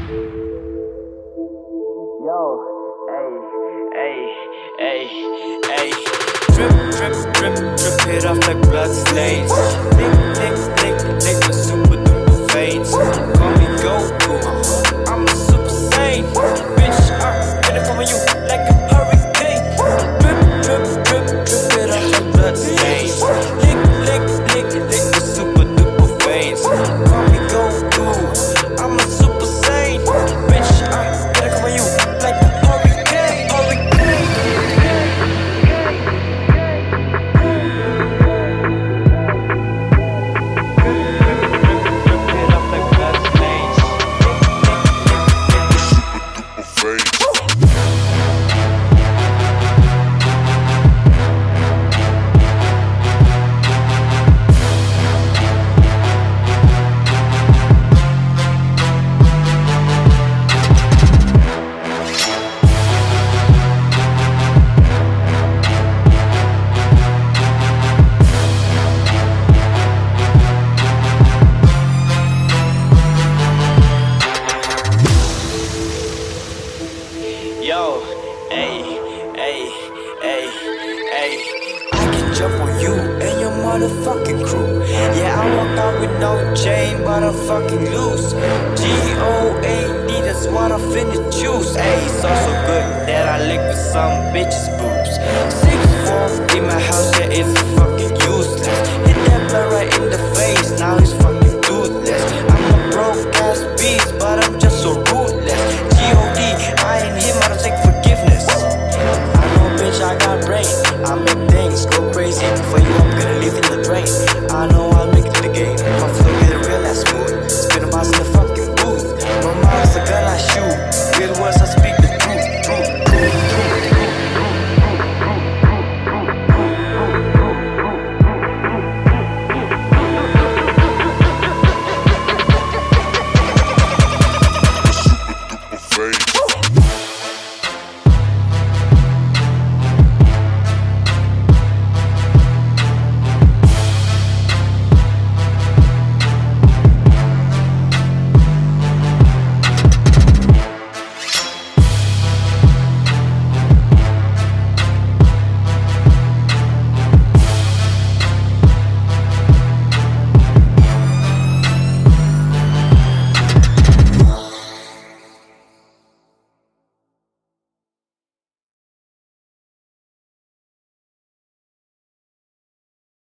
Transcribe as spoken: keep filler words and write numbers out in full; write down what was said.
Yo, hey, hey, hey, hey. Drip, drip, drip, drip it off like blood stains. Lick, lick, lick, lick the super duper veins. Call me Goku, I'm a Super Saiyan. Bitch, I'm gonna come on you like a hurricane. Drip, drip, drip, drip it off like blood stains. Lick, lick, lick, lick the super duper veins. Call me Goku, I'm a Super Saiyan. Bitch, I'm gonna come on you like a hurricane. Hurricane. Drip it off like blood stains. Lick, lick, lick, lick the super duper veins. Yo, hey, hey, hey, hey. I can jump on you and your motherfucking crew. Yeah, I walk out with no chain, but I'm fucking loose. G O A D, that's what I finna choose. Hey, it's also good that I lick with some bitches' boobs. Six four in my house, yeah, it's fucking useless. Hit that blood right in the face, now he's fucking toothless. I'm a broke ass beast, but I'm just